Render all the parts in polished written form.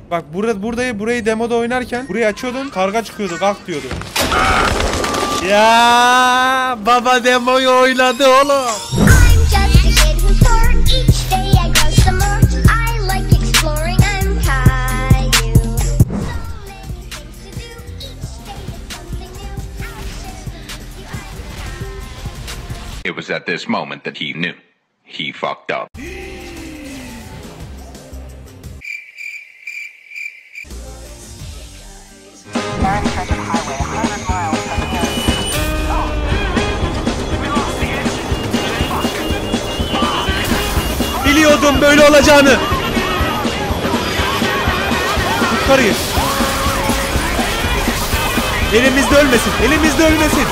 Bak burayı demoda oynarken burayı açıyordun, karga çıkıyordu, kalk diyordu. Ya baba demoyu oynadı oğlum. It was at this moment that he knew he fucked up. Biliyordum böyle olacağını. Yukarıyı. Elimizde ölmesin. Elimizde ölmesin.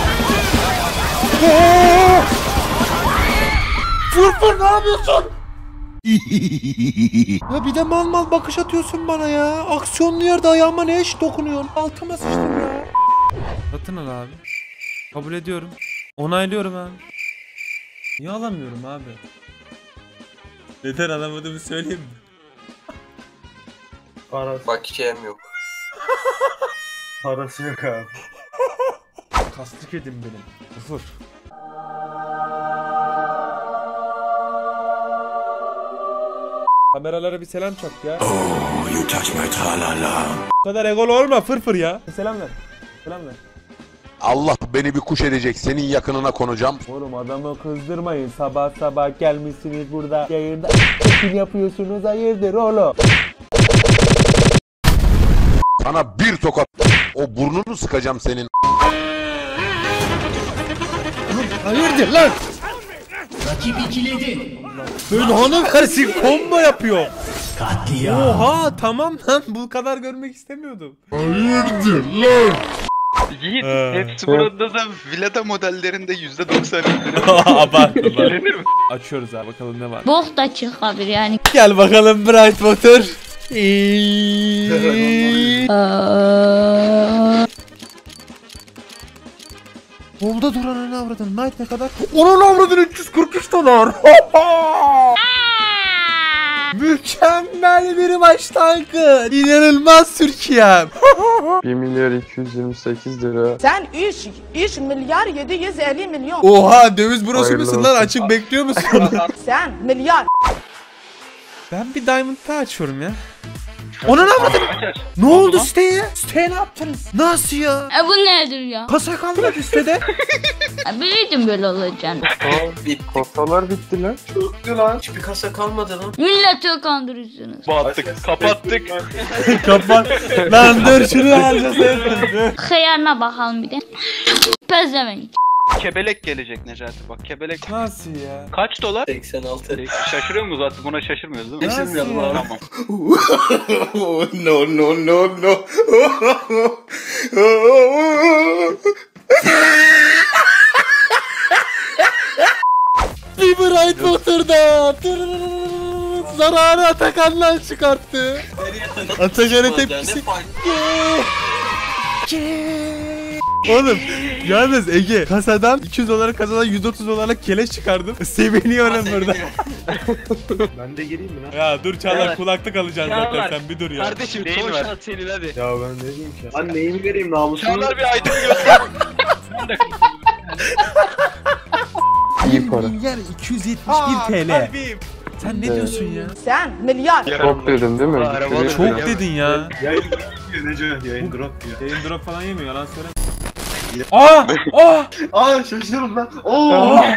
Fırfır ne yapıyorsun? Ya bir de mal bakış atıyorsun bana ya. Aksiyonlu yerde ayağıma ne eş dokunuyorsun? Altıma sıçtım ya. Satın al abi. Kabul ediyorum. Onaylıyorum abi. Niye alamıyorum abi? Neden alamadığımı söyleyeyim mi? Parası. Bakiyem yok. Parası yok abi. Kastık edin benim. Fırfır. Kameralara bir selam çak ya. Oh, you touch my tralala. Bu kadar egolu olma fırfır ya. Selam ver. Selam ver. Allah beni bir kuş edecek. Senin yakınına konacağım. Oğlum adamı kızdırmayın. Sabah gelmişsiniz burada. Yayında kim yapıyorsunuz? Hayırdır oğlum? Sana bir tokat. O burnunu sıkacağım senin. Hayırdır lan? Rakip ikiledi. Böyle hanım versin combo yapıyor. Katliam. Oha tamam lan bu kadar görmek istemiyordum. Hayırdır lan? Yiğit, hepsi burada da Vlada modellerinde %90 indirim. Abartma. Gelinir mi? Açıyoruz abi bakalım ne var. Bok da çıkabilir yani. Gel bakalım Bright Motor. Yolda duran ne avradın? Night ne kadar? Onun avradın 343 dolar. Mükemmel bir başlangıç. İnanılmaz Türkiye'm. 1 milyar 228 lira. Sen 3 milyar 750 milyon. Oha döviz brosu Hayırlı musun lan? olsun. Açık bekliyor musun? Sen milyar. Ben bir diamond daha açıyorum ya. Onun avradın. Ne oldu siteye? Siteye ne yaptınız? Nasıl ya? Bu nedir ya? Kasa kalmadı sitede. Biliyordum böyle olacağını. Kasalar bitti lan. Çöktü lan. Hiçbir kasa kalmadı lan. Milleti kandırıyorsunuz. Battık, kapattık. Kapat. Lan dur şunu harcasaydın. Hıyarına bakalım bir de. Pezevenk. Kebelek gelecek Necati bak, kebelek. Nasıl ya? Kaç dolar? 86. Şaşırıyor mu zaten? Buna şaşırmıyoruz değil mi? Nasıl ya? Tamam. No. Bir Bright Motor'da. Zararı Atakan'dan çıkarttı. Atakan'ın tepkisi. Oğlum yalnız Ege kasadan 200 dolara kasadan 130 dolarla keleş çıkardım. Seviniyorum burada. Ben de gireyim mi lan? Ya dur Çağlar Evet. kulaklık alacaksın zaten sen bir dur ya. Kardeşim son şans senin hadi. Ya ben ne diyeyim ki? Lan neyimi vereyim namusunu? Çağlar bir item göster. İyi para. Milyar 271 TL. Kalbim. Sen ne diyorsun ya? Sen milyar. Çok dedim değil mi? Çok dedin ya. Yayın diyor Neco. Yayın drop diyor. Yayın drop falan yemiyor yalan söyleme. Aa! Aa şaşırdım lan. Aman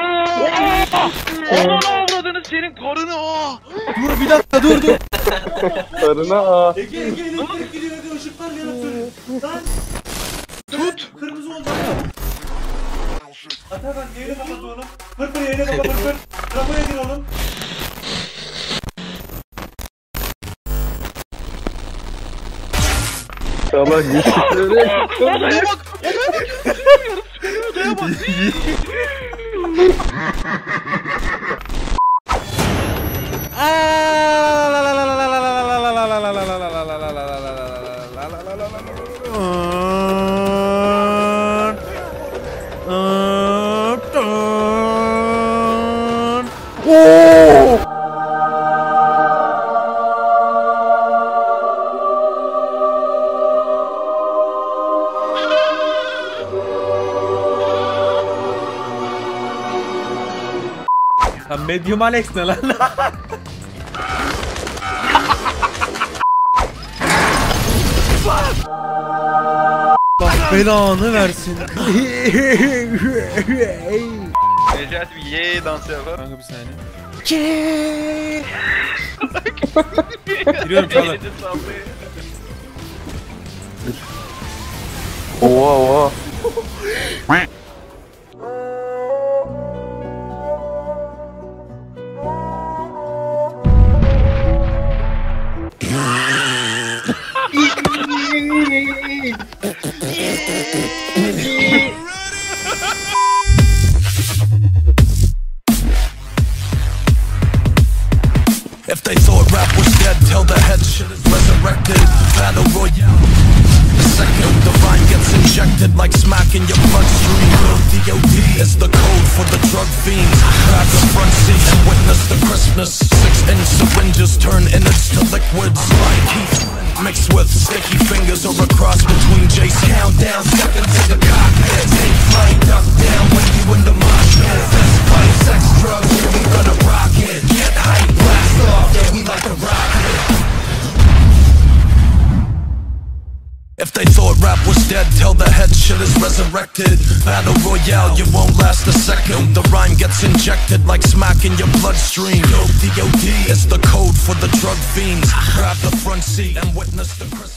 avradınız senin karını o. Dur bir dakika dur. Sarına aa. Ege elektrik gidiyor hadi ışıklar yanıp sönüyor. Lan. Tut. Kırmızı olacak. Atakan yayını kapat oğlum. Fırfır yayını kapat fırfır. Rapor edin oğlum. Salak geçişleri. Odaya bak. Odaya bak. Medium Alex ne lan? Bak belanı versin. Necati bir ye dansı yapar. Kanka bir saniye. Giriyorum Çağlar. Elini sallıyor. Oha oha. If they thought rap was dead, tell the head shit is resurrected. Battle Royale. Second, the rhyme gets injected like smack in your bloodstream. DOD is the code for the drug fiends. Grab the front seat and witness the crispness. 6-inch syringes turn innards to liquids. Like heat mixed with sticky fingers or a cross between Jace. Countdown, step into the cockpit. Take flight, duck down when you in the mosh pit. Fist fight, sex, drugs, yeah, we gonna rock it. Get hype, blast off, yeah, we like to rock it. If they thought rap was dead, tell the head shit is resurrected. Battle Royale, you won't last a second. The rhyme gets injected like smack in your bloodstream. DOD is the code for the drug fiends. Grab the front seat and witness the Christmas.